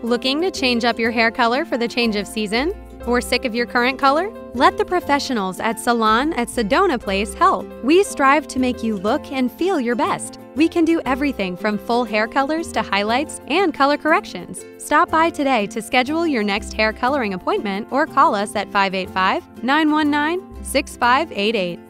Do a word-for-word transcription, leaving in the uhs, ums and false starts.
Looking to change up your hair color for the change of season? Or sick of your current color? Let the professionals at Salon at Sedona Place help. We strive to make you look and feel your best. We can do everything from full hair colors to highlights and color corrections. Stop by today to schedule your next hair coloring appointment or call us at five eight five, nine one nine, six five eight eight.